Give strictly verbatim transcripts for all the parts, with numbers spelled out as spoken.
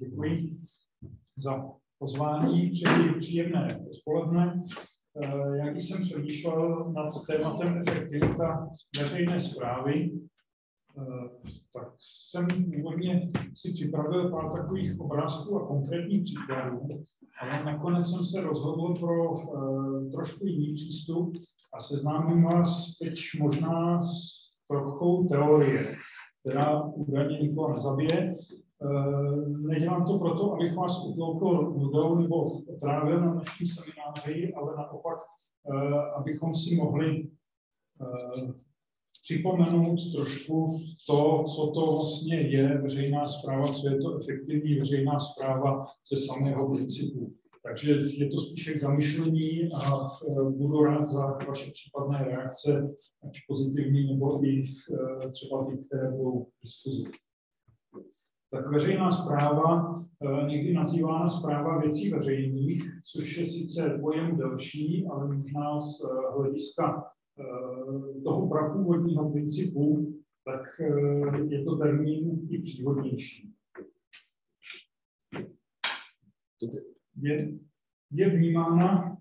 Děkuji za pozvání, přeji příjemné odpoledne. Jak jsem přemýšlel nad tématem efektivita veřejné správy, tak jsem původně si připravil pár takových obrázků a konkrétních příkladů, ale nakonec jsem se rozhodl pro trošku jiný přístup a seznámím vás teď možná s trochou teorie, která údajně nikoho nezabije. Nedělám to proto, abych vás utloukl nudou nebo otrávil na dnešní semináři, ale naopak, abychom si mohli připomenout trošku to, co to vlastně je veřejná správa, co je to efektivní veřejná správa ze samého principu. Takže je to spíše k zamyšlení a budu rád za vaše případné reakce, ať pozitivní nebo i třeba ty, které budou v diskuzi. Tak veřejná správa, někdy nazývána správa věcí veřejných, což je sice pojem delší, ale možná z hlediska toho prapůvodního principu, tak je to termín i příhodnější. Je, je vnímána,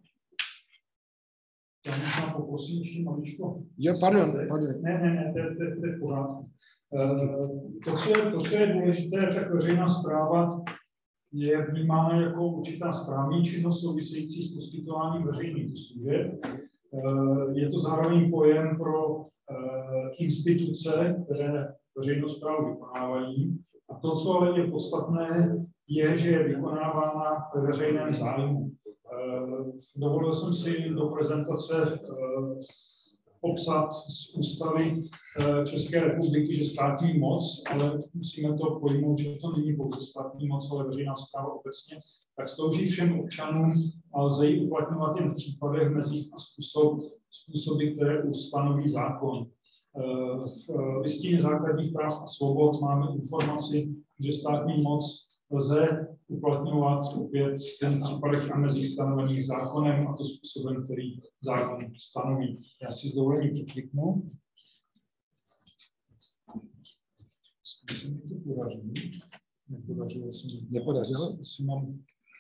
já možná poprosím ještě maličko. Jo, pardon, pardon. Ne, ne, ne, to je v pořádku. To co, je, to, co je důležité, tak veřejná správa je vnímána jako určitá správní činnost související s poskytováním veřejných služeb. Je to zároveň pojem pro instituce, které veřejnou správu vykonávají. A to, co ale je podstatné, je, že je vykonávána ve veřejném zájmu. Dovolil jsem si do prezentace popsat z ústavy České republiky, že státní moc, ale musíme to pojmout, že to není pouze státní moc, ale veřejná správa obecně, tak slouží všem občanům a lze ji uplatňovat jen v případech, mezích a způsob, způsoby, které ustanoví zákon. V listině základních práv a svobod máme informaci, že státní moc lze uplatňovat opět v případech a mezích stanovených zákonem, a to způsobem, který zákon stanoví. Já si s dovolením překliknu. Zkusím, mi to podaří. Nepodařilo se mi. Nepodařilo? Asi mám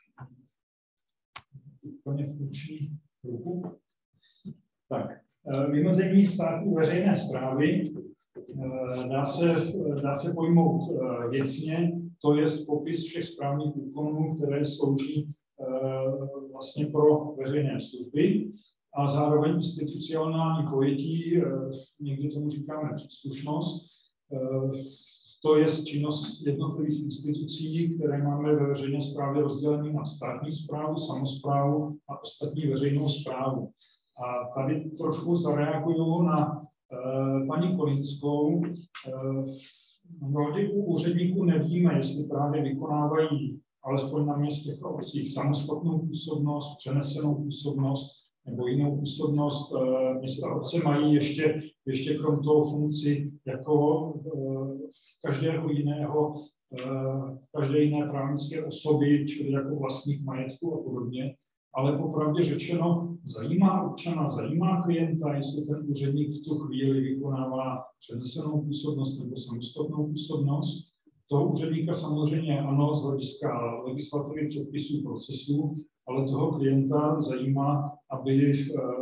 úplně funkční ruku. Tak, vymezení státu veřejné správy dá se, dá se pojmout věcně, to je popis všech správních úkonů, které slouží vlastně pro veřejné služby a zároveň institucionální pojetí, někdy tomu říkáme příslušnost, to je činnost jednotlivých institucí, které máme ve veřejné správě rozdělení na státní správu, samosprávu a ostatní veřejnou správu. A tady trošku zareaguju na uh, paní Kolínskou. Uh, mnohdy u úředníků nevíme, jestli právě vykonávají alespoň na městech a obcích samostatnou působnost, přenesenou působnost nebo jinou působnost. Uh, města a obce mají ještě, ještě krom toho funkci jako uh, každého jiného, uh, každé jiné právnické osoby, čili jako vlastník majetku a podobně. Ale popravdě řečeno, zajímá občana, zajímá klienta, jestli ten úředník v tu chvíli vykonává přenesenou působnost nebo samostatnou působnost. Toho úředníka samozřejmě ano, z hlediska legislativy, předpisů, procesů, ale toho klienta zajímá, aby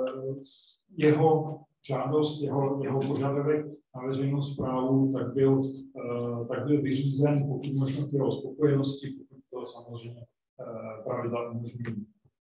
jeho žádost, jeho, jeho požadavek na veřejnou správu tak byl, tak byl vyřízen, pokud možno k jeho spokojenosti, pokud to samozřejmě pravidla umožňují.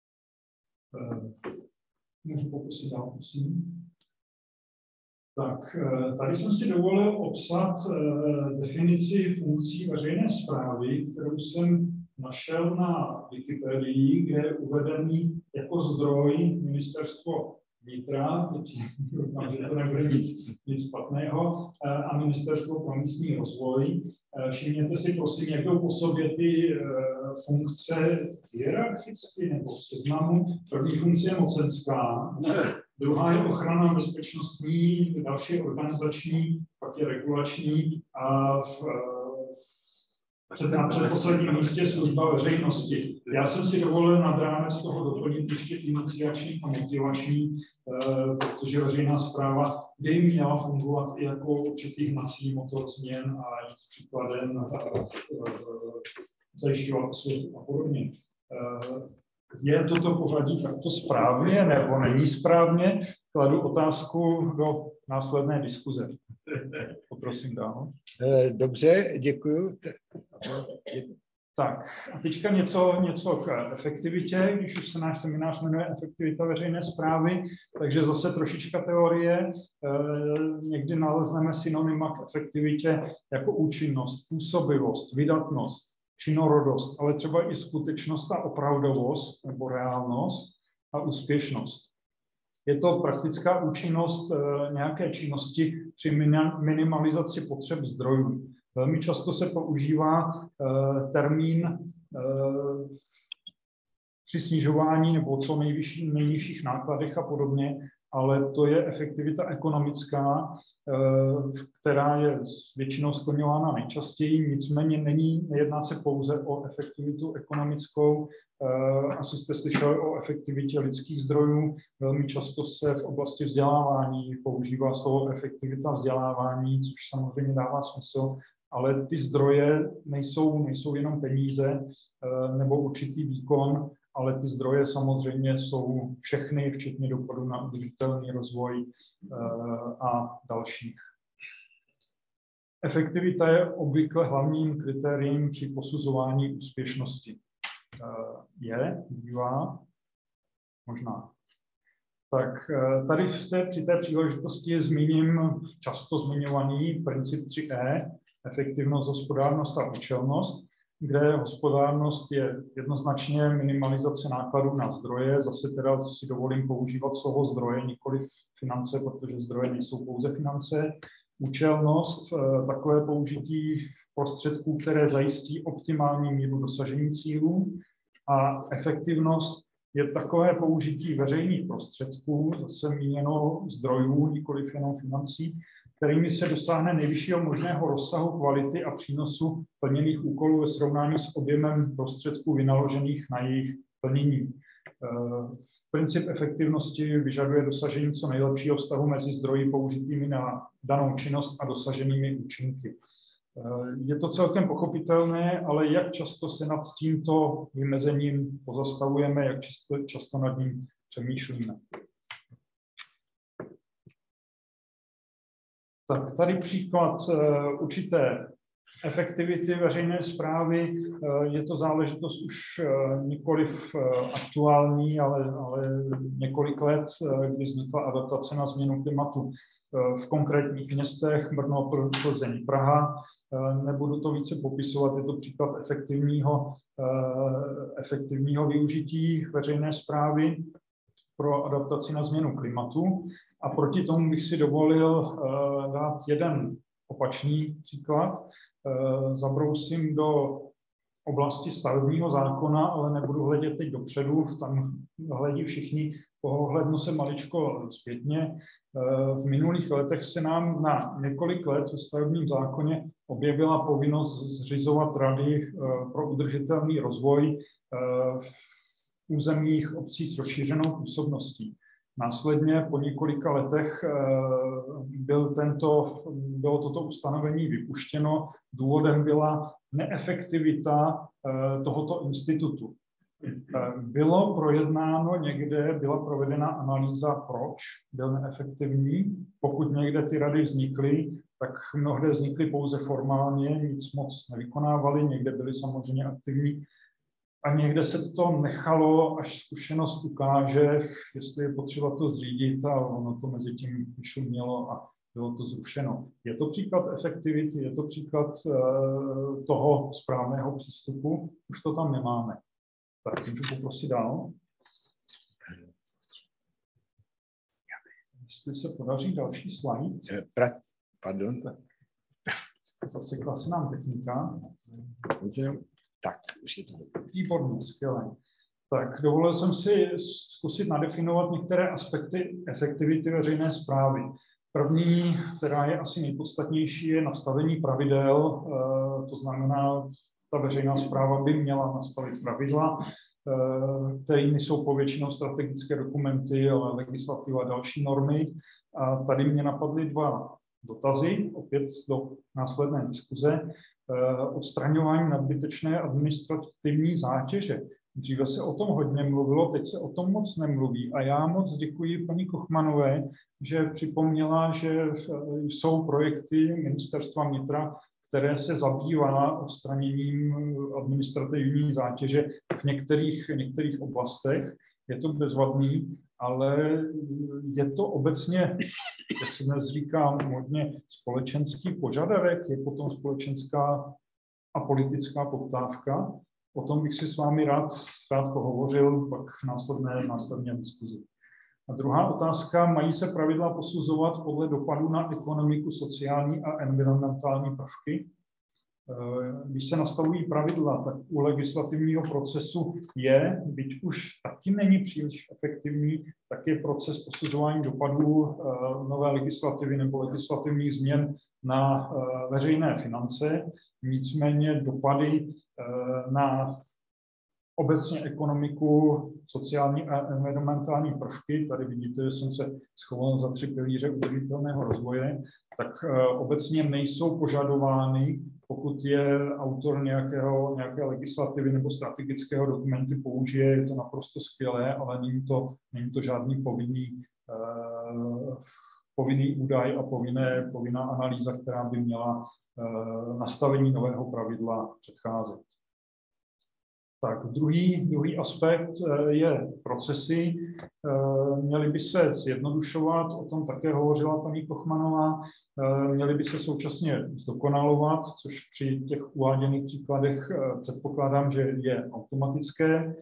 Můžu pokusit dál, prosím. Tak, tady jsem si dovolil obsat definici funkcí veřejné správy, kterou jsem našel na Wikipedii, kde je uvedený jako zdroj Ministerstvo vnitra, teď doufám, že to nebude nic, nic špatného, a Ministerstvo pro místní rozvoj. Všimněte si, prosím, jak jdou po sobě ty funkce hierarchicky nebo v seznamu. První funkce je mocenská, druhá je ochrana bezpečnostní, další je organizační, pak je regulační a v, před, na předposledním místě služba veřejnosti. Já jsem si dovolil nad rámec toho doplnit ještě iniciační a motivační, protože veřejná správa by měla fungovat i jako určitý hnací motor změn a jít příkladem zajišťovat osvětu a podobně. Je toto pořadí takto správně nebo není správně? Kladu otázku do následné diskuze. Poprosím dál. Dobře, děkuju. Tak a teďka něco, něco k efektivitě, když už se náš seminář jmenuje Efektivita veřejné správy, takže zase trošička teorie. Někdy nalezneme synonyma k efektivitě jako účinnost, působivost, vydatnost, činorodost, ale třeba i skutečnost a opravdovost nebo reálnost a úspěšnost. Je to praktická účinnost nějaké činnosti při minimalizaci potřeb zdrojů. Velmi často se používá termín při snižování nebo co nejvyšší, nejnižších nákladech a podobně, ale to je efektivita ekonomická, která je většinou skloňována nejčastěji, nicméně není, nejedná se pouze o efektivitu ekonomickou, asi jste slyšeli o efektivitě lidských zdrojů, velmi často se v oblasti vzdělávání používá slovo efektivita vzdělávání, což samozřejmě dává smysl, ale ty zdroje nejsou, nejsou jenom peníze nebo určitý výkon, ale ty zdroje samozřejmě jsou všechny, včetně dopadu na udržitelný rozvoj a dalších. Efektivita je obvykle hlavním kritériem při posuzování úspěšnosti. Je, bývá, možná. Tak tady v té, při té příležitosti zmíním často zmiňovaný princip tři E, efektivnost, hospodárnost a účelnost, kde hospodárnost je jednoznačně minimalizace nákladů na zdroje. Zase teda si dovolím používat slovo zdroje, nikoli finance, protože zdroje nejsou pouze finance. Účelnost, takové použití prostředků, které zajistí optimální míru dosažení cílů. A efektivnost je takové použití veřejných prostředků, zase míněno zdrojů, nikoli jenom financí, kterými se dosáhne nejvyššího možného rozsahu kvality a přínosu plněných úkolů ve srovnání s objemem prostředků vynaložených na jejich plnění. Princip efektivnosti vyžaduje dosažení co nejlepšího vztahu mezi zdroji použitými na danou činnost a dosaženými účinky. Je to celkem pochopitelné, ale jak často se nad tímto vymezením pozastavujeme, jak často, často nad ním přemýšlíme. Tak tady příklad určité efektivity veřejné správy. Je to záležitost už nikoliv aktuální, ale, ale několik let, kdy vznikla adaptace na změnu klimatu v konkrétních městech, Brno, Plzeň, Praha. Nebudu to více popisovat, je to příklad efektivního, efektivního využití veřejné správy pro adaptaci na změnu klimatu. A proti tomu bych si dovolil uh, dát jeden opačný příklad. Uh, zabrousím do oblasti stavebního zákona, ale nebudu hledět teď dopředu, tam hledí všichni, pohlednu se maličko zpětně. Uh, v minulých letech se nám na několik let ve stavebním zákoně objevila povinnost zřizovat rady uh, pro udržitelný rozvoj uh, v územích obcí s rozšířenou působností. Následně po několika letech byl tento, bylo toto ustanovení vypuštěno. Důvodem byla neefektivita tohoto institutu. Bylo projednáno někde, byla provedena analýza, proč byl neefektivní. Pokud někde ty rady vznikly, tak mnohde vznikly pouze formálně, nic moc nevykonávaly, někde byly samozřejmě aktivní. A někde se to nechalo, až zkušenost ukáže, jestli je potřeba to zřídit, a ono to mezi tím vyšumělo a bylo to zrušeno. Je to příklad efektivity, je to příklad uh, toho správného přístupu, už to tam nemáme. Tak, můžu poprosit dál. Jestli se podaří další slide. Pardon. Zasekla se nám technika. Tak, už je to. Výborně, skvěle. Tak, dovolil jsem si zkusit nadefinovat některé aspekty efektivity veřejné správy. První, která je asi nejpodstatnější, je nastavení pravidel. To znamená, ta veřejná správa by měla nastavit pravidla, kterými jsou povětšinou strategické dokumenty, ale legislativa a další normy. A tady mě napadly dva, dotazy, opět do následné diskuze, odstraňování nadbytečné administrativní zátěže. Dříve se o tom hodně mluvilo, teď se o tom moc nemluví a já moc děkuji paní Kochmanové, že připomněla, že jsou projekty Ministerstva vnitra, které se zabývá odstraněním administrativní zátěže v některých, některých oblastech. Je to bezvadný, ale je to obecně, jak se dnes říká, modně společenský požadavek, je potom společenská a politická poptávka. O tom bych si s vámi rád, rád pohovořil pak v následné, následné diskuzi. A druhá otázka, mají se pravidla posuzovat podle dopadu na ekonomiku, sociální a environmentální prvky? Když se nastavují pravidla, tak u legislativního procesu je, byť už taky není příliš efektivní, tak je proces posuzování dopadů nové legislativy nebo legislativních změn na veřejné finance. Nicméně dopady na obecně ekonomiku, sociální a environmentální prvky, tady vidíte, že jsem se schoval za tři pilíře udržitelného rozvoje, tak obecně nejsou požadovány, pokud je autor nějakého, nějaké legislativy nebo strategického dokumentu použije, je to naprosto skvělé, ale není to, není to žádný povinný, uh, povinný údaj a povinné, povinná analýza, která by měla uh, nastavení nového pravidla předcházet. Tak, druhý, druhý aspekt je procesy. Měly by se zjednodušovat, o tom také hovořila paní Kochmanová, měly by se současně zdokonalovat, což při těch uváděných příkladech předpokládám, že je automatické.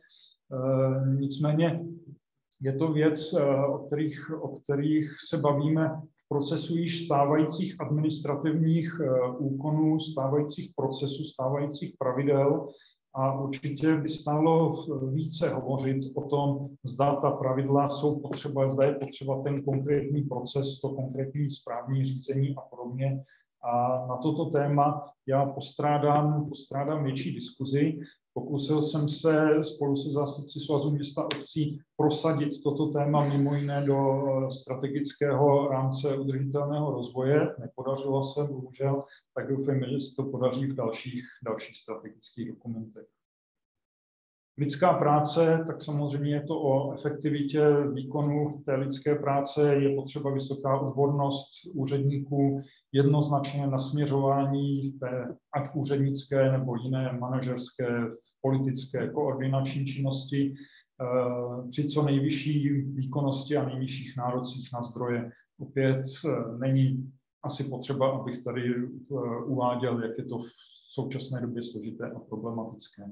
Nicméně je to věc, o kterých, o kterých se bavíme v procesu již stávajících administrativních úkonů, stávajících procesů, stávajících pravidel. A určitě by stálo více hovořit o tom, zda ta pravidla jsou potřeba, zda je potřeba ten konkrétní proces, to konkrétní správní řízení a podobně. A na toto téma já postrádám, postrádám větší diskuzi. Pokusil jsem se spolu se zástupci Svazu měst a obcí prosadit toto téma mimo jiné do strategického rámce udržitelného rozvoje. Nepodařilo se, bohužel, tak doufejme, že se to podaří v dalších, dalších strategických dokumentech. Lidská práce, tak samozřejmě je to o efektivitě výkonu té lidské práce, je potřeba vysoká odbornost úředníků, jednoznačně nasměřování té ať úřednické nebo jiné manažerské, politické, koordinační činnosti při co nejvyšší výkonnosti a nejnižších nárocích na zdroje. Opět není asi potřeba, abych tady uváděl, jak je to v současné době složité a problematické.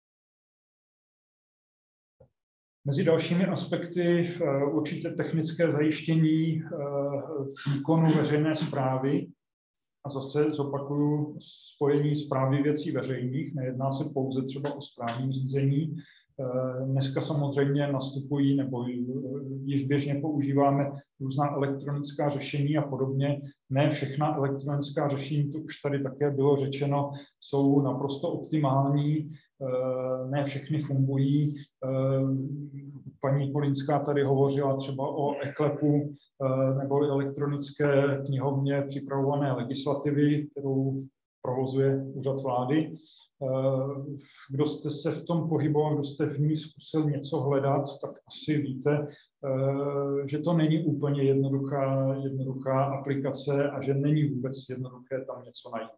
Mezi dalšími aspekty určitě technické zajištění výkonu veřejné správy. A zase zopakuju spojení správy věcí veřejných, nejedná se pouze třeba o správní řízení. Dneska samozřejmě nastupují, nebo již běžně používáme různá elektronická řešení a podobně. Ne všechna elektronická řešení, to už tady také bylo řečeno, jsou naprosto optimální, ne všechny fungují. Paní Kolínská tady hovořila třeba o eKLEPu nebo elektronické knihovně připravované legislativy, kterou provozuje Úřad vlády. Kdo jste se v tom pohyboval, kdo jste v ní zkusil něco hledat, tak asi víte, že to není úplně jednoduchá, jednoduchá aplikace a že není vůbec jednoduché tam něco najít.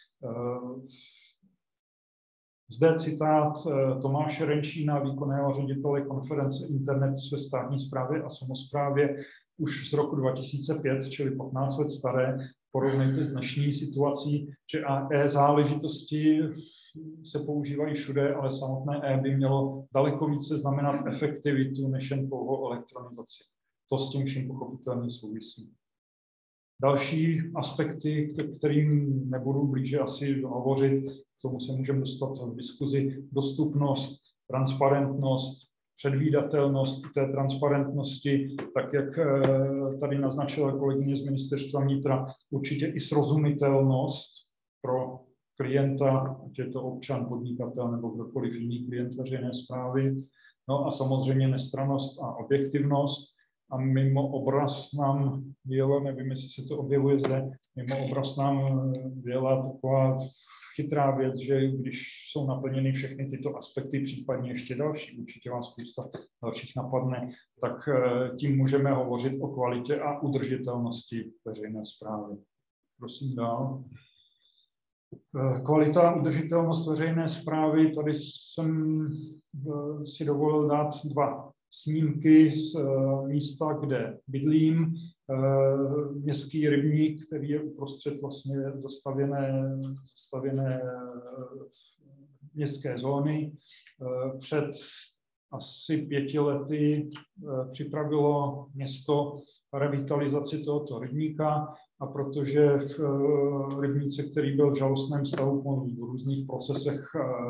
Zde citát Tomáše Renčína, výkonného ředitele konference Internet ve státní správě a samosprávě už z roku dva tisíce pět, čili patnáct let staré. Porovnejte s dnešní situací, že e-záležitosti se používají všude, ale samotné e by mělo daleko více znamenat efektivitu než jen pouhou elektronizaci. To s tím vším pochopitelně souvisí. Další aspekty, kterým nebudu blíže asi hovořit, k tomu se můžeme dostat v diskuzi, dostupnost, transparentnost, předvídatelnost té transparentnosti, tak jak tady naznačila kolegyně z Ministerstva vnitra, určitě i srozumitelnost pro klienta, ať je to občan, podnikatel nebo kdokoliv jiný klient veřejné správy. No a samozřejmě nestrannost a objektivnost. a mimo obraz nám vyjela, nevím, jestli se to objevuje zde, mimo obraz nám vyjela taková chytrá věc, že když jsou naplněny všechny tyto aspekty, případně ještě další, určitě vám spousta dalších napadne, tak tím můžeme hovořit o kvalitě a udržitelnosti veřejné správy. Prosím dál. Kvalita a udržitelnost veřejné správy, tady jsem si dovolil dát dva snímky z místa, kde bydlím. Městský rybník, který je uprostřed vlastně zastavěné, zastavěné městské zóny. Před asi pěti lety připravilo město revitalizaci tohoto rybníka, a protože v rybníce, který byl v žalostném stavu po různých procesech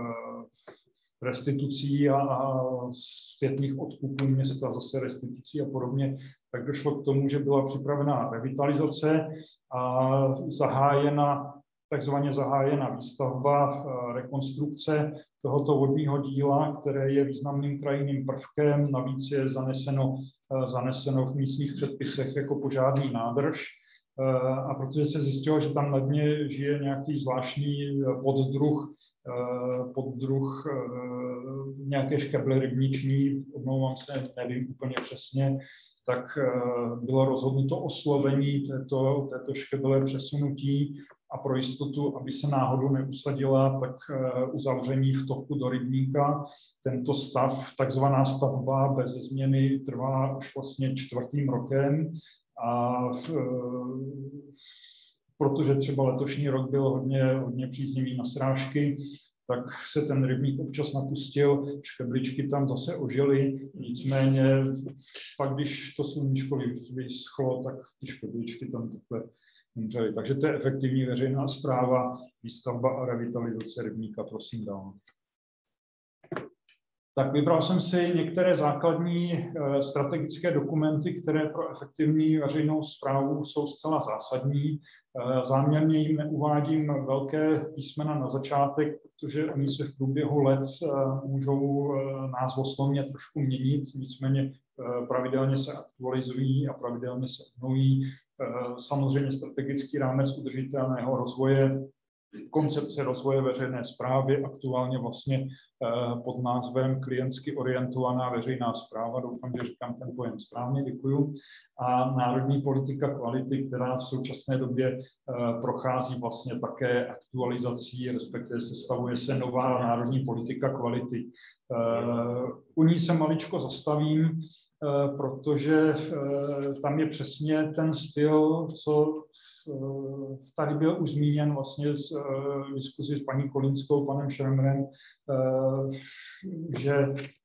restitucí a zpětných odkupů města, zase restitucí a podobně, tak došlo k tomu, že byla připravená revitalizace a zahájena, takzvaně zahájena výstavba, rekonstrukce tohoto vodního díla, které je významným krajinným prvkem, navíc je zaneseno, zaneseno v místních předpisech jako požární nádrž. A protože se zjistilo, že tam na dně žije nějaký zvláštní poddruh, poddruh nějaké škeble rybniční, omlouvám se, nevím úplně přesně, tak bylo rozhodnuto oslovení této, této škeble přesunutí a pro jistotu, aby se náhodou neusadila, tak uzavření vtoku do rybníka. Tento stav, takzvaná stavba bez změny, trvá už vlastně čtvrtým rokem. A v, protože třeba letošní rok byl hodně, hodně příznivý na srážky, tak se ten rybník občas napustil, škebličky tam zase ožily, nicméně pak, když to sluníčko vyschlo, tak ty škebličky tam takhle umřely. Takže to je efektivní veřejná správa, výstavba a revitalizace rybníka, prosím dál. Tak vybral jsem si některé základní strategické dokumenty, které pro efektivní veřejnou správu jsou zcela zásadní. Záměrně jim neuvádím velké písmena na začátek, protože oni se v průběhu let můžou názvoslovně trošku měnit, nicméně pravidelně se aktualizují a pravidelně se obnovují. Samozřejmě strategický rámec udržitelného rozvoje, koncepce rozvoje veřejné správy, aktuálně vlastně pod názvem klientsky orientovaná veřejná správa. Doufám, že říkám ten pojem správně, děkuju. A národní politika kvality, která v současné době prochází vlastně také aktualizací, respektive sestavuje se nová národní politika kvality. U ní se maličko zastavím, protože tam je přesně ten styl, co tady byl už zmíněn vlastně z diskuzi s paní Kolínskou, panem Šremrem, že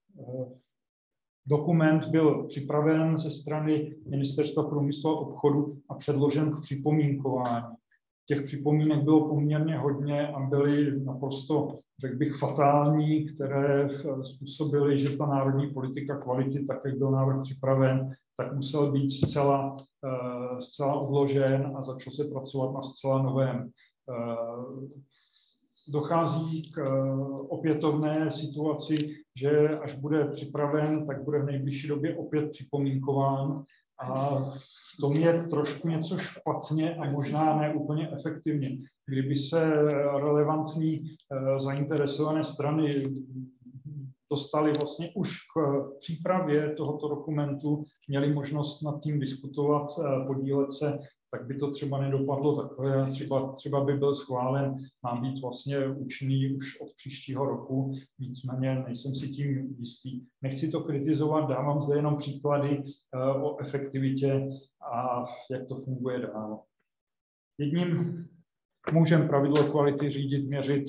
dokument byl připraven ze strany Ministerstva průmyslu a obchodu a předložen k připomínkování. Těch připomínek bylo poměrně hodně a byly naprosto, řekl bych, fatální, které způsobily, že ta národní politika kvality, tak jak byl návrh připraven, tak musel být zcela, zcela odložen a začal se pracovat na zcela novém. Dochází k opětovné situaci, že až bude připraven, tak bude v nejbližší době opět připomínkován. A v tom je trošku něco špatně a možná ne úplně efektivně. Kdyby se relevantní zainteresované strany dostali vlastně už k přípravě tohoto dokumentu, měli možnost nad tím diskutovat, podílet se, tak by to třeba nedopadlo takhle. Třeba, třeba by byl schválen, má být vlastně účinný už od příštího roku, nicméně nejsem si tím jistý. Nechci to kritizovat, dávám zde jenom příklady o efektivitě a jak to funguje dál. Jedním můžeme pravidlo kvality řídit, měřit,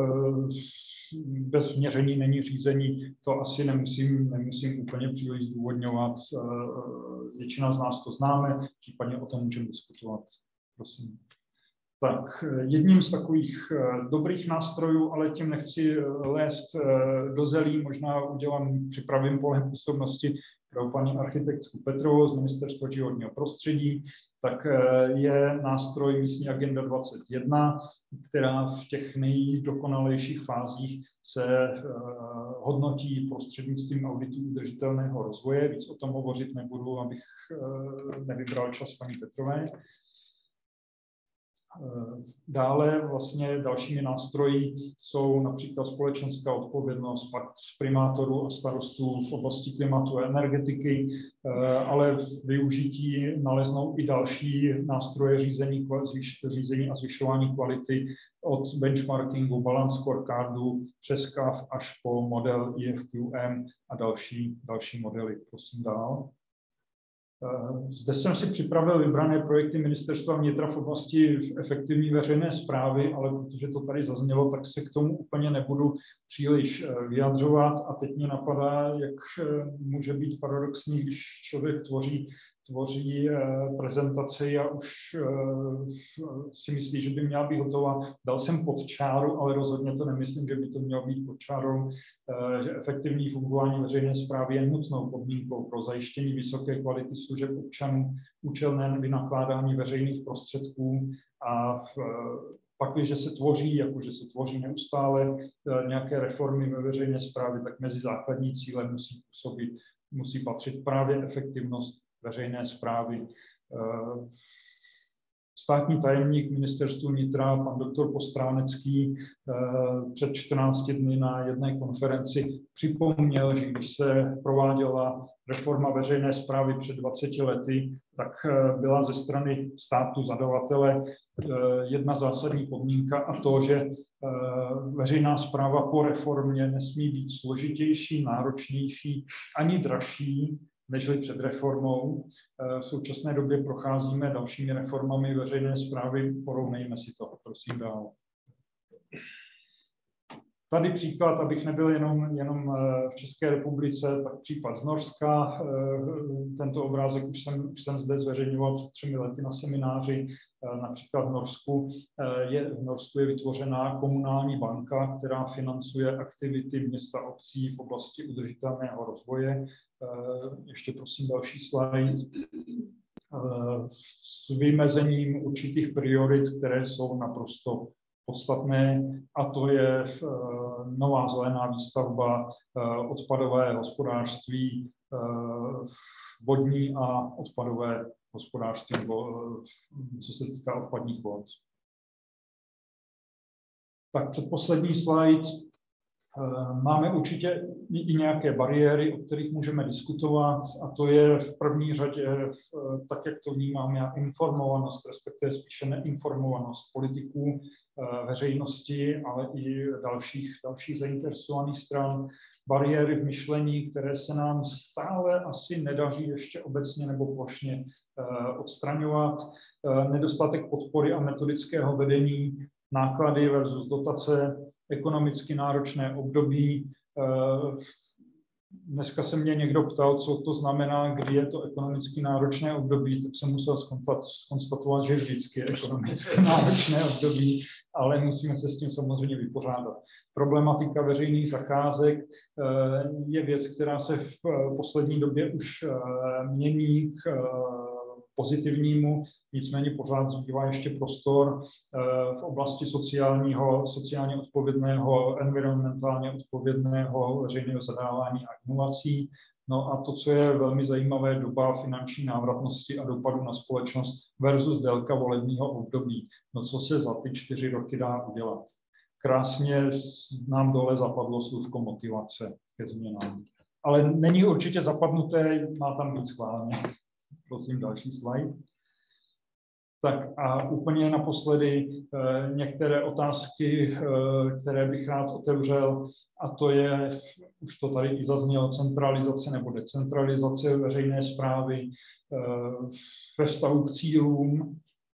bez měření není řízení, to asi nemusím, nemusím úplně příliš zdůvodňovat. Většina z nás to známe, případně o tom můžeme diskutovat. Prosím. Tak, jedním z takových dobrých nástrojů, ale tím nechci lézt do zelí, možná udělám, připravím pole působnosti, pro paní architektku Petrovou z Ministerstva životního prostředí, tak je nástroj Místní agenda dvacet jedna, která v těch nejdokonalejších fázích se hodnotí prostřednictvím auditu udržitelného rozvoje. Víc o tom hovořit nebudu, abych nevybral čas paní Petrové. Dále vlastně dalšími nástroji jsou například společenská odpovědnost, pakt primátorů a starostů v oblasti klimatu a energetiky, ale v využití naleznou i další nástroje řízení, řízení a zvyšování kvality od benchmarkingu, balance scorecardu přes C A F až po model E F Q M a další, další modely. Prosím dál. Zde jsem si připravil vybrané projekty Ministerstva vnitra v oblasti efektivní veřejné správy, ale protože to tady zaznělo, tak se k tomu úplně nebudu příliš vyjadřovat. A teď mě napadá, jak může být paradoxní, když člověk tvoří, tvoří prezentaci a už si myslí, že by měla být hotová. Dal jsem pod čáru, ale rozhodně to nemyslím, že by to mělo být pod čárou, že efektivní fungování veřejné správy je nutnou podmínkou pro zajištění vysoké kvality služeb občanů, účelné vynakládání veřejných prostředků a v, pak, když se tvoří, jakože se tvoří neustále nějaké reformy ve veřejné správě, tak mezi základní cíle musí působit, musí patřit právě efektivnost veřejné správy. Státní tajemník Ministerstva vnitra, pan doktor Postránecký, před čtrnácti dny na jedné konferenci připomněl, že když se prováděla reforma veřejné správy před dvaceti lety, tak byla ze strany státu zadavatele jedna zásadní podmínka, a to, že veřejná správa po reformě nesmí být složitější, náročnější ani dražší, nežli před reformou. V současné době procházíme dalšími reformami veřejné správy, porovnejme si to, prosím dál. Tady příklad, abych nebyl jenom, jenom v České republice, tak případ z Norska. Tento obrázek už jsem, už jsem zde zveřejňoval před třemi lety na semináři. Například v Norsku je, v Norsku je vytvořená komunální banka, která financuje aktivity města a obcí v oblasti udržitelného rozvoje. Ještě prosím další slide. S vymezením určitých priorit, které jsou naprosto podstatné, a to je nová zelená výstavba, odpadové hospodářství, vodní a odpadové hospodářství, co se týká odpadních vod. Tak předposlední slide. Máme určitě i nějaké bariéry, o kterých můžeme diskutovat, a to je v první řadě, tak jak to vnímám já, informovanost, respektive spíše neinformovanost politiků, veřejnosti, ale i dalších, dalších zainteresovaných stran. Bariéry v myšlení, které se nám stále asi nedaří ještě obecně nebo plošně odstraňovat. Nedostatek podpory a metodického vedení, náklady versus dotace, ekonomicky náročné období. Dneska se mě někdo ptal, co to znamená, kdy je to ekonomicky náročné období, tak jsem musel zkonstatovat, že vždycky je ekonomicky náročné období, ale musíme se s tím samozřejmě vypořádat. Problematika veřejných zakázek je věc, která se v poslední době už mění k pozitivnímu, nicméně pořád zbývá ještě prostor v oblasti sociálního, sociálně odpovědného, environmentálně odpovědného veřejného zadávání a inovací. No a to, co je velmi zajímavé, doba finanční návratnosti a dopadu na společnost versus délka volebního období. No co se za ty čtyři roky dá udělat? Krásně nám dole zapadlo slůvko motivace ke změnám. Ale není určitě zapadnuté, má tam být schválně. Prosím, další slide. Tak a úplně naposledy eh, některé otázky, eh, které bych rád otevřel, a to je, už to tady i zaznělo, centralizace nebo decentralizace veřejné správy eh, ve vztahu k cílům.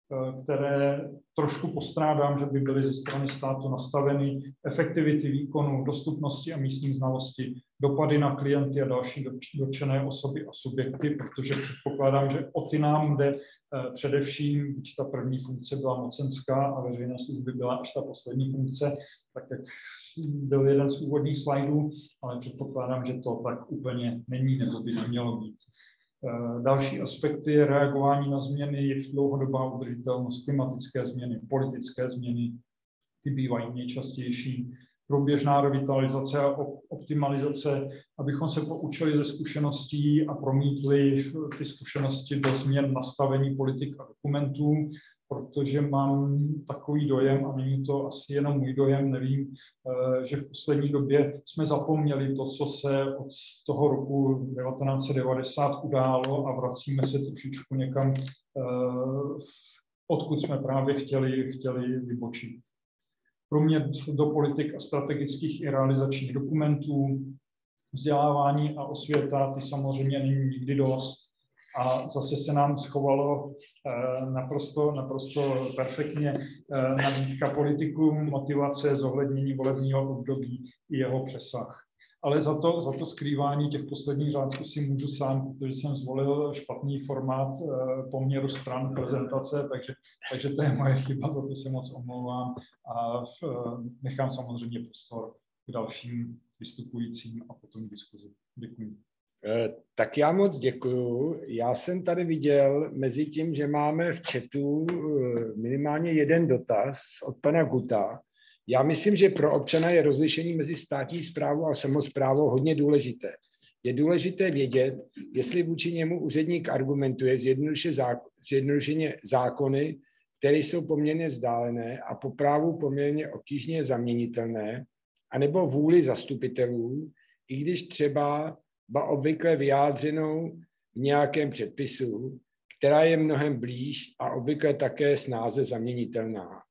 které trošku postrádám, že by byly ze strany státu nastaveny, efektivity výkonu, dostupnosti a místní znalosti, dopady na klienty a další dotčené osoby a subjekty, protože předpokládám, že o ty nám jde především, byť ta první funkce byla mocenská a veřejné služby byla až ta poslední funkce, tak jak byl jeden z úvodních slajdů, ale předpokládám, že to tak úplně není nebo by nemělo být. Další aspekty je reagování na změny, dlouhodobá udržitelnost, klimatické změny, politické změny, ty bývají nejčastější, průběžná revitalizace a optimalizace, abychom se poučili ze zkušeností a promítli ty zkušenosti do změn nastavení politik a dokumentů, protože mám takový dojem, a není to asi jenom můj dojem, nevím, že v poslední době jsme zapomněli to, co se od toho roku devatenáct set devadesát událo a vracíme se trošičku někam, odkud jsme právě chtěli, chtěli vybočit. Pro mě do politik a strategických i realizačních dokumentů, vzdělávání a osvěta, ty samozřejmě není nikdy dost. A zase se nám schovalo eh, naprosto, naprosto perfektně eh, nabídka politikům, motivace, zohlednění volebního období i jeho přesah. Ale za to, za to skrývání těch posledních řádků si můžu sám, protože jsem zvolil špatný formát eh, poměru stran prezentace, takže, takže to je moje chyba, za to se moc omlouvám a v, eh, nechám samozřejmě prostor k dalším vystupujícím a potom k diskuzi. Děkuji. Tak já moc děkuju. Já jsem tady viděl mezi tím, že máme v chatu minimálně jeden dotaz od pana Guta. Já myslím, že pro občana je rozlišení mezi státní správou a samosprávou hodně důležité. Je důležité vědět, jestli vůči němu úředník argumentuje zjednodušeně zákony, které jsou poměrně vzdálené a po právu poměrně obtížně zaměnitelné, anebo vůli zastupitelů, i když třeba ba obvykle vyjádřenou v nějakém předpisu, která je mnohem blíž a obvykle také snáze zaměnitelná.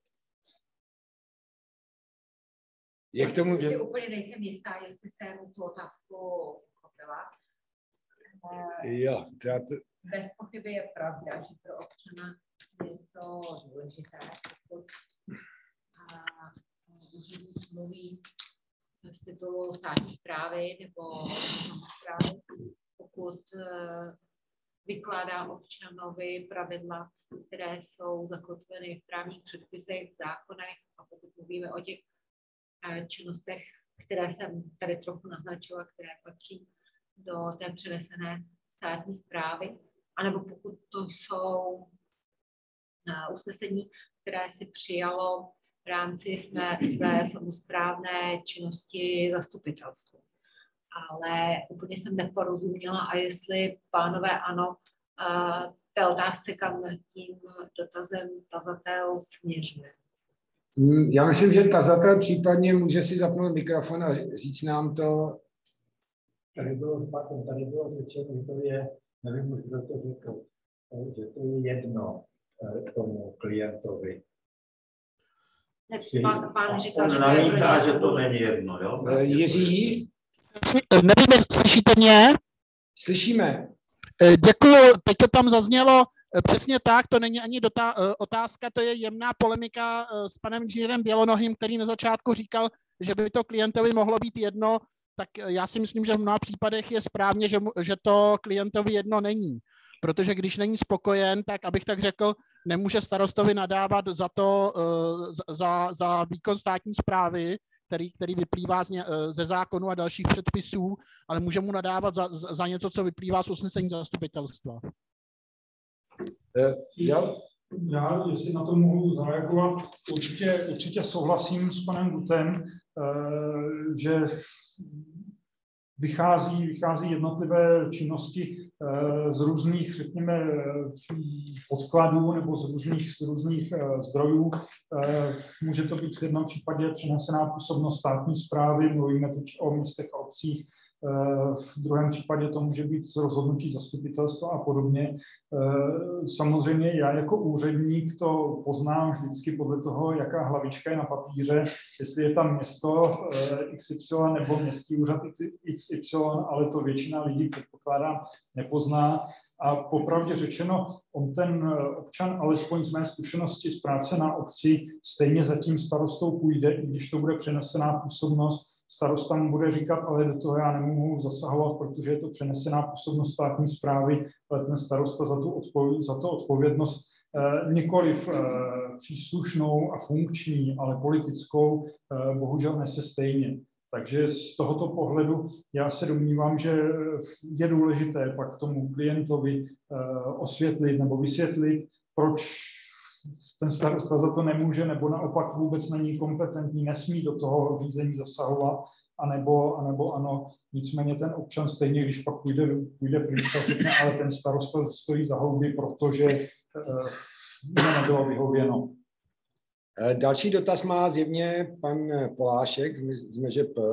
Je k tomu... Já úplně nejsem jistá, jestli jsem tu otázku pochopila. Jo, to... Bez pochyby je pravda, že pro občana je to důležité, pokud úředník mluví z titulu státní správy nebo samosprávy, pokud vykládá občanovi pravidla, které jsou zakotveny v právních předpisech, v zákonech, a pokud mluvíme o těch činnostech, které jsem tady trochu naznačila, které patří do té přenesené státní správy, anebo pokud to jsou usnesení, které si přijalo v rámci své, své samosprávné činnosti zastupitelstvu. Ale úplně jsem neporozuměla, a jestli pánové ano, té otázce, kam tím dotazem tazatel směřuje. Já myslím, že tazatel případně může si zapnout mikrofon a říct nám to. Tady bylo špatně, tady bylo řečeno, že to je, nevím už, kdo to řekl, že to je jedno tomu klientovi. Pán, pán říkal, on že namítá, že to není jedno, jo? Jiří? Nevím, slyšíte mě? Slyšíme. Děkuju, teď to tam zaznělo přesně tak, to není ani dotá, otázka, to je jemná polemika s panem inženýrem Bělonohým, který na začátku říkal, že by to klientovi mohlo být jedno, tak já si myslím, že v mnoha případech je správně, že, mu, že to klientovi jedno není. Protože když není spokojen, tak abych tak řekl, nemůže starostovi nadávat za to, za, za výkon státní správy, který, který vyplývá z ně, ze zákonu a dalších předpisů, ale může mu nadávat za, za něco, co vyplývá z usnesení zastupitelstva. Já, já, jestli na to mohu zareagovat, určitě, určitě souhlasím s panem Gutem, že vychází, vychází jednotlivé činnosti z různých, řekněme, podkladů nebo z různých, z různých zdrojů. Může to být v jednom případě přenesená působnost státní správy, mluvíme teď o městech a obcích, v druhém případě to může být z rozhodnutí zastupitelstva a podobně. Samozřejmě já jako úředník to poznám vždycky podle toho, jaká hlavička je na papíře, jestli je tam město X Y nebo městský úřad X Y, ale to většina lidí předpokládám nepozná. A popravdě řečeno, on ten občan, alespoň z mé zkušenosti z práce na obci, stejně za tím starostou půjde, i když to bude přenesená působnost. Starosta mu bude říkat, ale do toho já nemohu zasahovat, protože je to přenesená působnost státní správy, ale ten starosta za tu, odpověd, za to odpovědnost eh, nikoliv eh, příslušnou a funkční, ale politickou, eh, bohužel nese stejně. Takže z tohoto pohledu já se domnívám, že je důležité pak tomu klientovi osvětlit nebo vysvětlit, proč ten starosta za to nemůže, nebo naopak vůbec není kompetentní, nesmí do toho řízení zasahovat, anebo, anebo ano, nicméně ten občan stejně, když pak půjde, půjde pryč, tak řekne, ale ten starosta stojí za houby, protože mu nebylo vyhověno. Další dotaz má zjevně pan Polášek z M Ž P.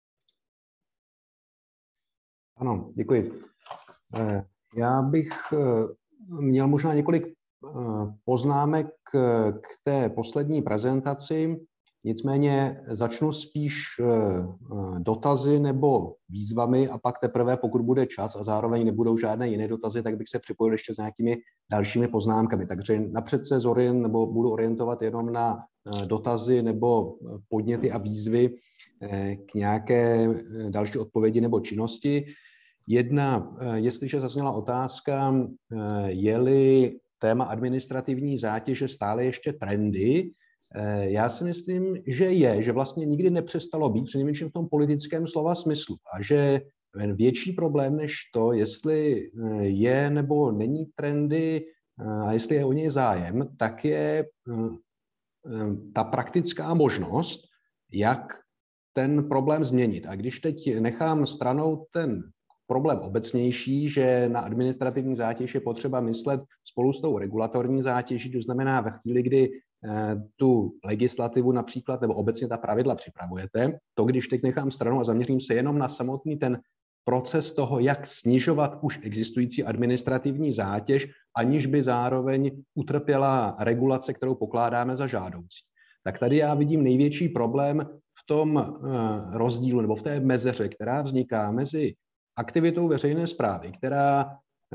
Ano, děkuji. Já bych měl možná několik poznámek k té poslední prezentaci, nicméně začnu spíš dotazy nebo výzvami a pak teprve, pokud bude čas a zároveň nebudou žádné jiné dotazy, tak bych se připojil ještě s nějakými dalšími poznámkami. Takže napřed se zorient, nebo budu orientovat jenom na dotazy nebo podněty a výzvy k nějaké další odpovědi nebo činnosti. Jedna, jestliže zazněla otázka, je-li téma administrativní zátěže stále ještě trendy, já si myslím, že je, že vlastně nikdy nepřestalo být, přinejmenším v tom politickém slova smyslu, a že větší problém než to, jestli je nebo není trendy a jestli je o něj zájem, tak je ta praktická možnost, jak ten problém změnit. A když teď nechám stranou ten problém obecnější, že na administrativní zátěž je potřeba myslet spolu s tou regulatorní zátěží, to znamená ve chvíli, kdy tu legislativu například nebo obecně ta pravidla připravujete, to když teď nechám stranou a zaměřím se jenom na samotný ten proces toho, jak snižovat už existující administrativní zátěž, aniž by zároveň utrpěla regulace, kterou pokládáme za žádoucí. Tak tady já vidím největší problém v tom rozdílu nebo v té mezeře, která vzniká mezi aktivitou veřejné správy, která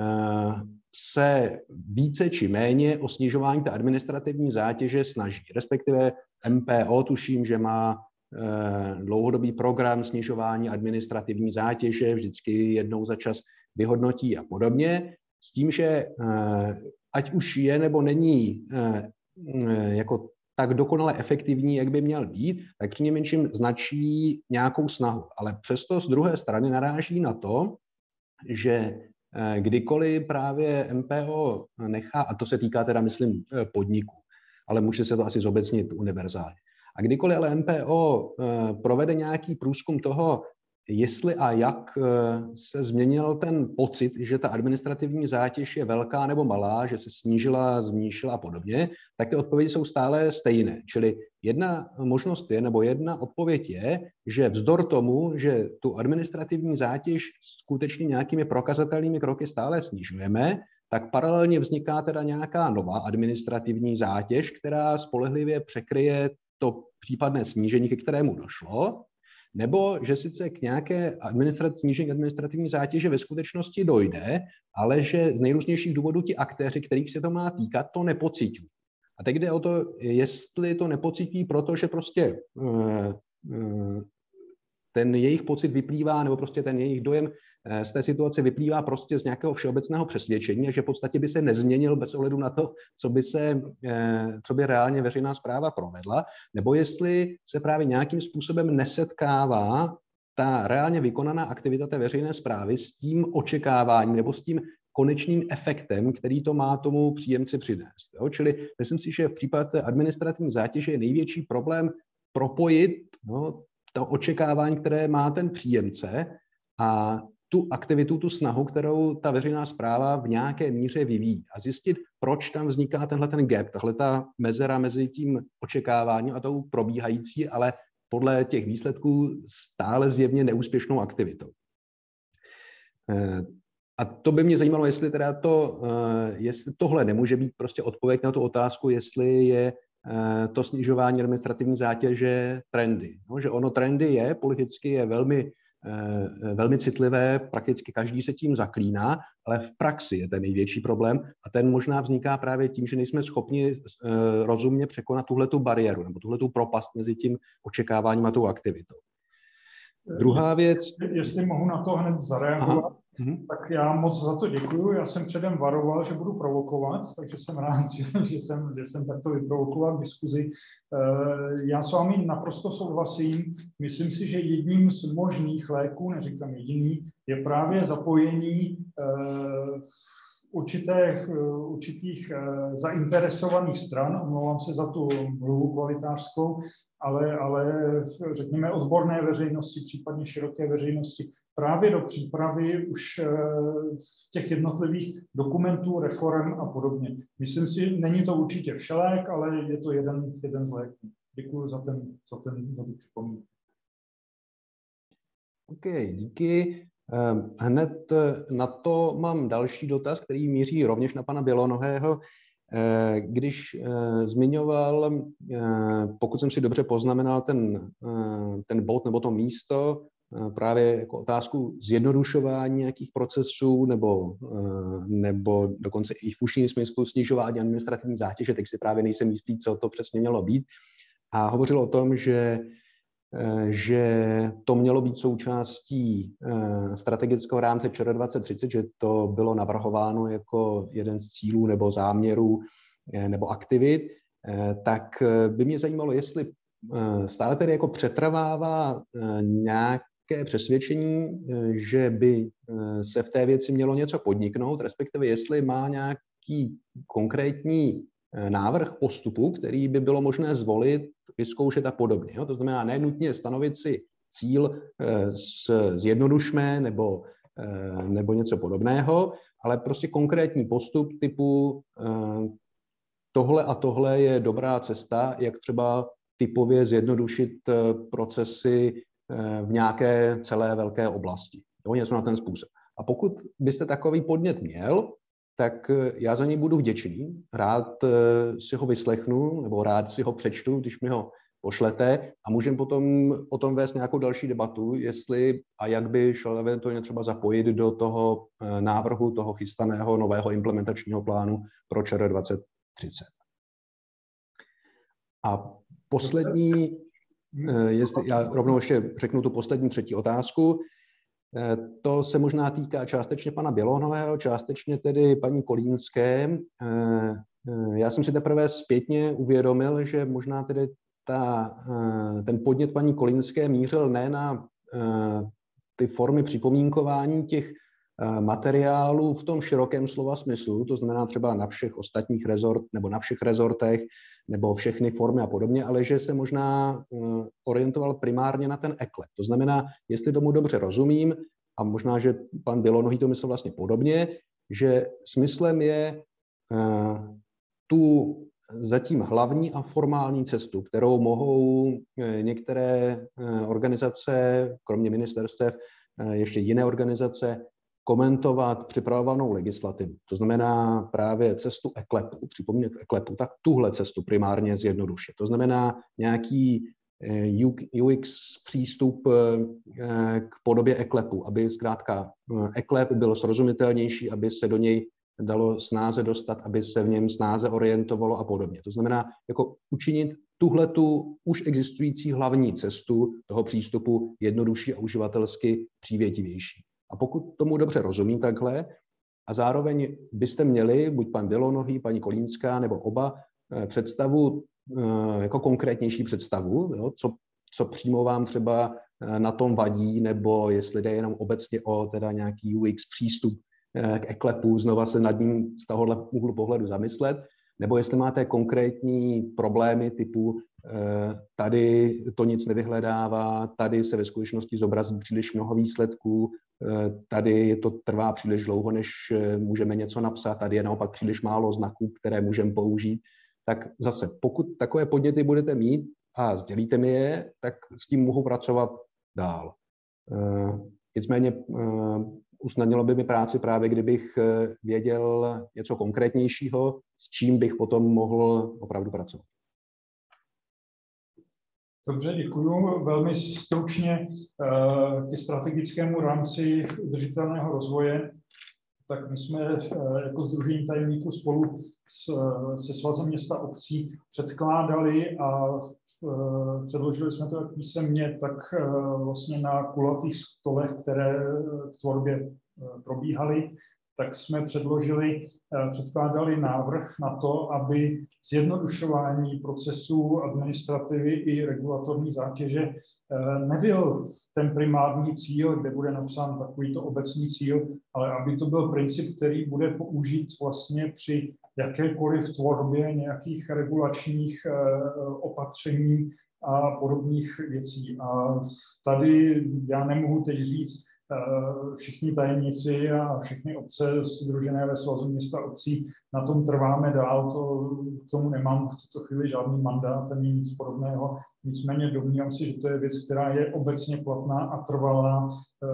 se více či méně o snižování té administrativní zátěže snaží. Respektive M P O tuším, že má dlouhodobý program snižování administrativní zátěže, vždycky jednou za čas vyhodnotí a podobně, s tím, že ať už je nebo není jako tak dokonale efektivní, jak by měl být, tak přinejmenším značí nějakou snahu. Ale přesto z druhé strany naráží na to, že kdykoliv právě M P O nechá, a to se týká teda, myslím, podniku, ale může se to asi zobecnit univerzálně. A kdykoliv ale M P O provede nějaký průzkum toho, jestli a jak se změnil ten pocit, že ta administrativní zátěž je velká nebo malá, že se snížila, zmníšila a podobně, tak ty odpovědi jsou stále stejné. Čili jedna možnost je, nebo jedna odpověď je, že vzdor tomu, že tu administrativní zátěž skutečně nějakými prokazatelnými kroky stále snižujeme, tak paralelně vzniká teda nějaká nová administrativní zátěž, která spolehlivě překryje to případné snížení, ke kterému došlo, nebo že sice k nějaké administrativ, snížení administrativní zátěže ve skutečnosti dojde, ale že z nejrůznějších důvodů ti aktéři, kterých se to má týkat, to nepociťují. A teď jde o to, jestli to nepociťují, protože prostě ten jejich pocit vyplývá, nebo prostě ten jejich dojem z té situace vyplývá prostě z nějakého všeobecného přesvědčení, a že v podstatě by se nezměnil bez ohledu na to, co by se, co by reálně veřejná správa provedla, nebo jestli se právě nějakým způsobem nesetkává ta reálně vykonaná aktivita té veřejné správy s tím očekáváním nebo s tím konečným efektem, který to má tomu příjemci přinést. Jo? Čili myslím si, že v případě té administrativní zátěže je největší problém propojit no, to očekávání, které má ten příjemce, a tu aktivitu, tu snahu, kterou ta veřejná správa v nějaké míře vyvíjí, a zjistit, proč tam vzniká tenhle ten gap, tahle ta mezera mezi tím očekáváním a tou probíhající, ale podle těch výsledků stále zjevně neúspěšnou aktivitou. A to by mě zajímalo, jestli teda to, jestli tohle nemůže být prostě odpověď na tu otázku, jestli je to snižování administrativní zátěže trendy. No, že ono trendy je, politicky je velmi velmi citlivé, prakticky každý se tím zaklíná, ale v praxi je ten největší problém a ten možná vzniká právě tím, že nejsme schopni rozumně překonat tuhletu bariéru nebo tuhletu propast mezi tím očekáváním a tou aktivitou. Druhá věc... Jestli mohu na to hned zareagovat, aha. Tak já moc za to děkuju. Já jsem předem varoval, že budu provokovat, takže jsem rád, že, že, jsem, že jsem takto vyprovokoval v diskuzi. Já s vámi naprosto souhlasím. Myslím si, že jedním z možných léků, neříkám jediný, je právě zapojení určitých, určitých zainteresovaných stran, omlouvám se za tu mluvu kvalitářskou, ale, ale řekněme odborné veřejnosti, případně široké veřejnosti, právě do přípravy už těch jednotlivých dokumentů, reform a podobně. Myslím si, není to určitě všelék, ale je to jeden, jeden z léků. Děkuji za, ten, za, ten, za tu připomínku. OK, díky. Hned na to mám další dotaz, který míří rovněž na pana Bělonohého. Když zmiňoval, pokud jsem si dobře poznamenal, ten, ten bod nebo to místo, právě jako otázku zjednodušování nějakých procesů nebo, nebo dokonce i v užším smyslu snižování administrativní zátěže, tak si právě nejsem jistý, co to přesně mělo být. A hovořil o tom, že že to mělo být součástí strategického rámce ČR dvacet třicet, že to bylo navrhováno jako jeden z cílů nebo záměrů nebo aktivit, tak by mě zajímalo, jestli stále tedy jako přetrvává nějaké přesvědčení, že by se v té věci mělo něco podniknout, respektive jestli má nějaký konkrétní návrh postupu, který by bylo možné zvolit, vyzkoušet a podobně. Jo? To znamená ne nutně stanovit si cíl s zjednodušme nebo, nebo něco podobného, ale prostě konkrétní postup typu tohle a tohle je dobrá cesta, jak třeba typově zjednodušit procesy v nějaké celé velké oblasti. Jo? Něco na ten způsob. A pokud byste takový podnět měl, tak já za něj budu vděčný. Rád si ho vyslechnu nebo rád si ho přečtu, když mi ho pošlete a můžeme potom o tom vést nějakou další debatu, jestli a jak by šel eventuálně třeba zapojit do toho návrhu toho chystaného nového implementačního plánu pro ČR dvacet třicet. A poslední, jestli, já rovnou ještě řeknu tu poslední třetí otázku. To se možná týká částečně pana Bělonového, částečně tedy paní Kolínské. Já jsem si teprve zpětně uvědomil, že možná tedy ta, ten podnět paní Kolínské mířil ne na ty formy připomínkování těch materiálů v tom širokém slova smyslu, to znamená třeba na všech ostatních rezort, nebo na všech rezortech, nebo všechny formy a podobně, ale že se možná orientoval primárně na ten eklep. To znamená, jestli tomu dobře rozumím, a možná, že pan Bělonohý to myslel vlastně podobně, že smyslem je tu zatím hlavní a formální cestu, kterou mohou některé organizace, kromě ministerstev, ještě jiné organizace, komentovat připravovanou legislativu. To znamená právě cestu eklepu, připomínat eklepu, tak tuhle cestu primárně zjednodušit. To znamená nějaký U X přístup k podobě eklepu, aby zkrátka eklep byl srozumitelnější, aby se do něj dalo snáze dostat, aby se v něm snáze orientovalo a podobně. To znamená jako učinit tuhletu už existující hlavní cestu toho přístupu jednodušší a uživatelsky přívětivější. A pokud tomu dobře rozumím takhle, a zároveň byste měli, buď pan Bělonohý, paní Kolínská, nebo oba, představu, jako konkrétnější představu, jo, co, co přímo vám třeba na tom vadí, nebo jestli jde jenom obecně o teda nějaký U X přístup k eklepu, znova se nad ním z tohohle úhlu pohledu zamyslet, nebo jestli máte konkrétní problémy typu tady to nic nevyhledává, tady se ve skutečnosti zobrazí příliš mnoho výsledků, tady to trvá příliš dlouho, než můžeme něco napsat, tady je naopak příliš málo znaků, které můžeme použít. Tak zase, pokud takové podněty budete mít a sdělíte mi je, tak s tím mohu pracovat dál. Nicméně usnadnilo by mi práci právě, kdybych věděl něco konkrétnějšího, s čím bych potom mohl opravdu pracovat. Dobře, děkuji. Velmi stručně ke strategickému rámci udržitelného rozvoje. Tak my jsme jako Sdružení tajemníků spolu s, se Svazem měst a obcí předkládali a předložili jsme to jak písemně, tak vlastně na kulatých stolech, které v tvorbě probíhaly, tak jsme předložili, předkládali návrh na to, aby zjednodušování procesů administrativy i regulatorní zátěže nebyl ten primární cíl, kde bude napsán takovýto obecný cíl, ale aby to byl princip, který bude použít vlastně při jakékoliv tvorbě nějakých regulačních opatření a podobných věcí. A tady já nemohu teď říct, všichni tajemníci a všechny obce sdružené ve Svazu města a obcí na tom trváme dál, to, k tomu nemám v tuto chvíli žádný mandát ani nic podobného. Nicméně domnívám si, že to je věc, která je obecně platná a trvalá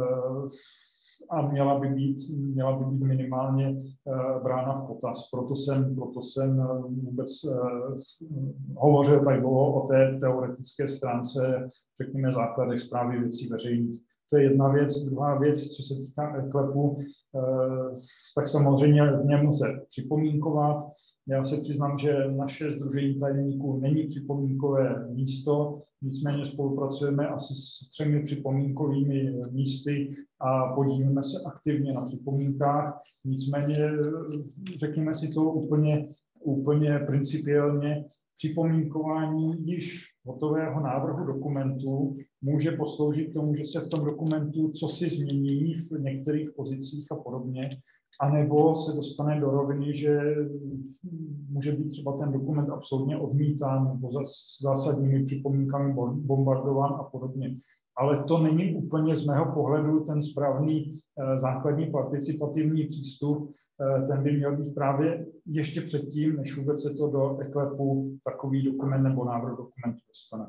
a měla by být, měla by být minimálně brána v potaz. Proto jsem, proto jsem vůbec hovořil tak dlouho o té teoretické stránce, řekněme, základech správy věcí veřejných. To je jedna věc. Druhá věc, co se týká eKLEPu, tak samozřejmě v něm lze připomínkovat. Já se přiznám, že naše Sdružení tajemníků není připomínkové místo, nicméně spolupracujeme asi s třemi připomínkovými místy a podílíme se aktivně na připomínkách. Nicméně řekněme si to úplně, úplně principiálně, připomínkování již hotového návrhu dokumentu může posloužit k tomu, že se v tom dokumentu co si změní v některých pozicích a podobně, anebo se dostane do roviny, že může být třeba ten dokument absolutně odmítán nebo zásadními připomínkami bombardován a podobně. Ale to není úplně z mého pohledu ten správný základní participativní přístup. Ten by měl být právě ještě předtím, než vůbec se to do eKLEPu takový dokument nebo návrh dokumentu dostane.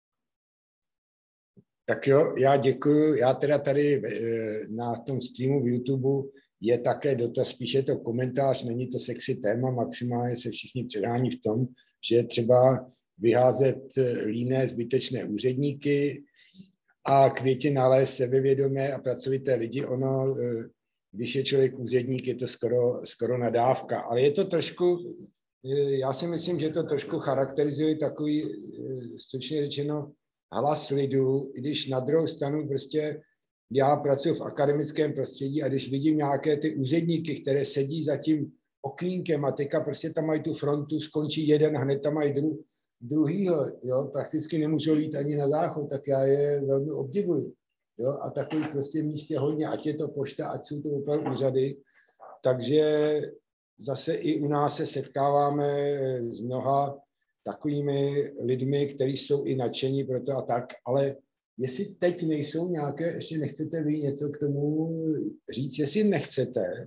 Tak jo, já děkuji. Já teda tady na tom streamu v YouTube je také dotaz, spíše to komentář, není to sexy téma, maximálně se všichni předání v tom, že je třeba vyházet líné zbytečné úředníky a květě nalézt sebevědomé a pracovité lidi. Ono, když je člověk úředník, je to skoro, skoro nadávka, ale je to trošku, já si myslím, že to trošku charakterizuje takový, stručně řečeno, hlas lidu, i když na druhou stranu prostě já pracuji v akademickém prostředí a když vidím nějaké ty úředníky, které sedí za tím okýnkem a teďka prostě tam mají tu frontu, skončí jeden, hned tam mají dru, druhýho, jo, prakticky nemůžou jít ani na záchod, tak já je velmi obdivuji. Jo, a takových prostě míst je hodně, ať je to pošta, ať jsou to opravdu úřady. Takže zase i u nás se setkáváme s mnoha takovými lidmi, kteří jsou i nadšení pro to a tak, ale jestli teď nejsou nějaké, ještě nechcete vy něco k tomu říct, jestli nechcete,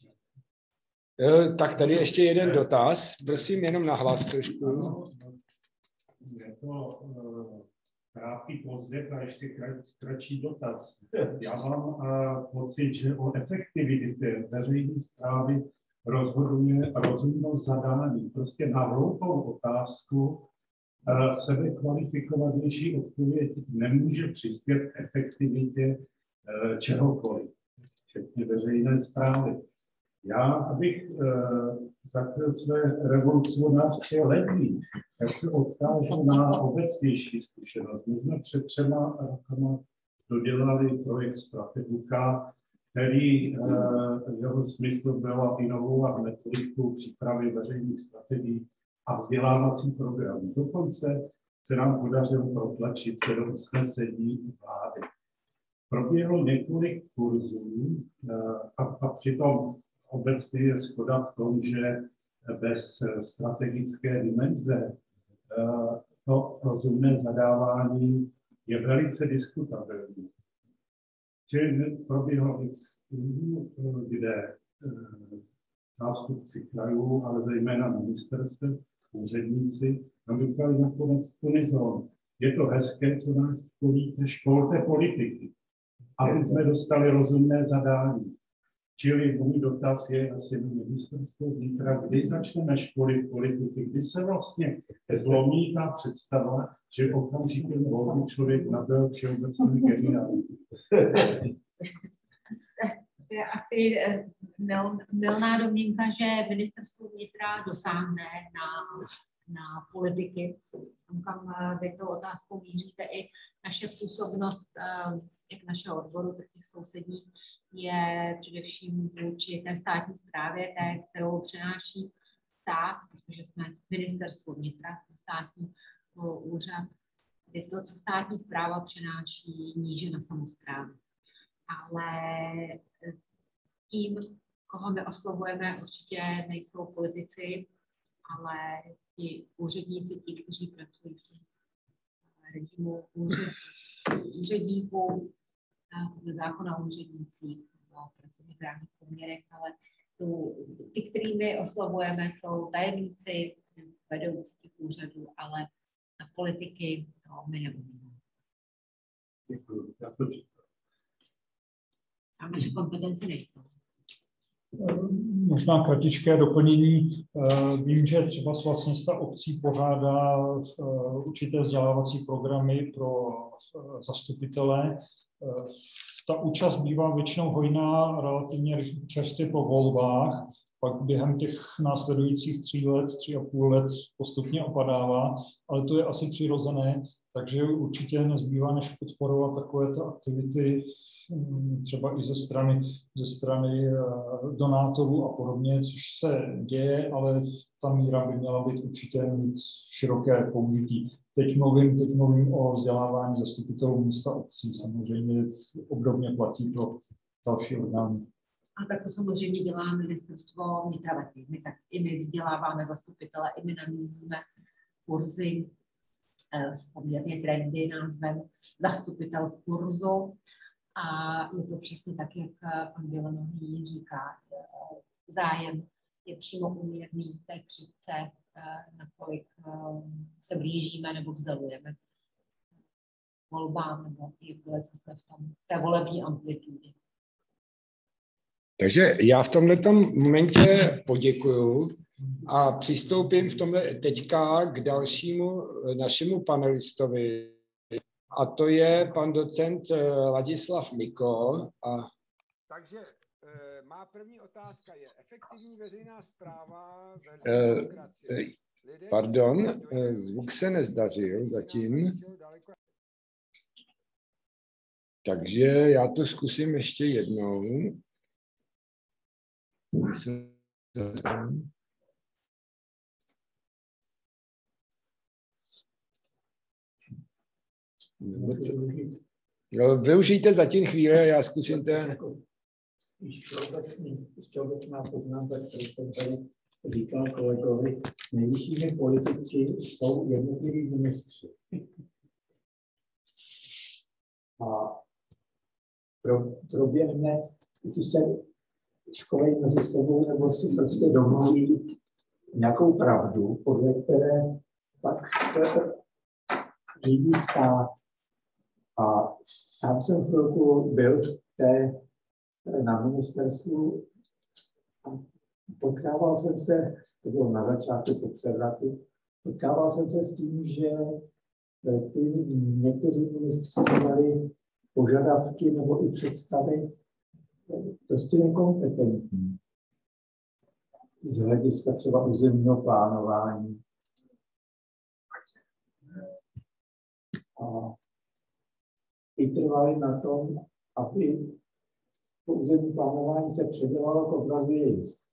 tak tady ještě jeden dotaz, prosím jenom nahlas trošku. Je to krátký pozdech a ještě kratší dotaz. Já mám uh, pocit, že o efektivitě veřejné správy rozhoduje rozumnost zadání. Prostě na hloupou otázku uh, sebekvalifikovanější odpověď nemůže přispět k efektivitě uh, čehokoliv, včetně veřejné správy. Já, abych uh, zakryl své revolucionářské ledví, tak se odkážu na obecnější zkušenost. My jsme před třema rokama dodělali projekt Strategika, který uh, jeho smysl bylo inovovat metodiku přípravy veřejných strategií a vzdělávací programů. Dokonce se nám podařilo protlačit se do usnesení vlády. Proběhlo několik kurzů uh, a, a přitom obecně je shoda v tom, že bez strategické dimenze to rozumné zadávání je velice diskutabilní. Čili proběhlo x kurzů, kde zástupci krajů, ale zejména ministerstv, úředníci, nám říkali nakonec unizon. Je to hezké, co nás školíte, školte politiky, aby jsme dostali rozumné zadání. Čili můj dotaz je asi na ministerstvo vnitra, kdy začneme školit politiky, kdy se vlastně zlomí ta představa, že okamžitě volný člověk nabyl všeobecný geniální. To je asi mil, milná domněnka, že ministerstvo vnitra dosáhne na, na politiky. Kam vy tou otázkou míříte, i naše působnost, jak našeho odboru, tak těch sousedních, je především vůči té státní správě, té, kterou přenáší stát, protože jsme ministerstvo vnitra, jsme státní úřad, kdy to, co státní správa přenáší níže na samosprávu. Ale tím, koho my oslovujeme, určitě nejsou politici, ale ti úředníci, ti, kteří pracují v režimu úředníků, zákona o úřednících, o pracovních právních poměrech, ale tu, ty, kterými oslovujeme, jsou tajemníci, vedoucí těch úřadů, ale na politiky to my neumíme. Děkuji. A naše kompetence nejsou. Možná kratičké doplnění. Vím, že třeba Svaz měst a obcí pořádá určité vzdělávací programy pro zastupitele. Ta účast bývá většinou hojná relativně čerstvě po volbách, pak během těch následujících tří let, tři a půl let postupně opadává, ale to je asi přirozené, takže určitě nezbývá, než podporovat takovéto aktivity třeba i ze strany, ze strany donátorů a podobně, což se děje, ale ta míra by měla být určitě mít široké použití. Teď mluvím, teď mluvím o vzdělávání zastupitelů města obcí, samozřejmě obdobně platí pro další orgány. A tak to samozřejmě dělá ministerstvo vnitra taky. My tak i my vzděláváme zastupitele, i my nabízíme kurzy s poměrně trendy názvem zastupitel v kurzu. A je to přesně tak, jak pan Bělonohý říká. Zájem je přímo úměrný té křivce, nakolik se blížíme nebo vzdalujeme volbám, nebo jak jsme v tom, té volební amplitudě. Takže já v tomto momentě poděkuju a přistoupím v tomhle teďka k dalšímu našemu panelistovi. A to je pan docent Ladislav Mikl. A... Takže má první otázka je, efektivní veřejná správa versus demokracie. Pardon, zvuk se nezdařil zatím. Takže já to zkusím ještě jednou. No, využijte zatím chvíle, já zkusím ten... Ještě obecná poznámka, kterou jsem tady říkal kolegovi, nejvyššími politici jsou jednotliví ministři. A pro, proběhne, když se školí mezi sebou nebo si prostě domluví nějakou pravdu, podle které pak řídí stát. A sám jsem chvilku byl v té, na ministerstvu, potkával jsem se, to bylo na začátku po převratu, potkával jsem se s tím, že ty někteří ministři měli požadavky nebo i představy prostě nekompetentní. Z hlediska třeba územního plánování. A i trvali na tom, aby to územní plánování se předělalo k obrazu jejich.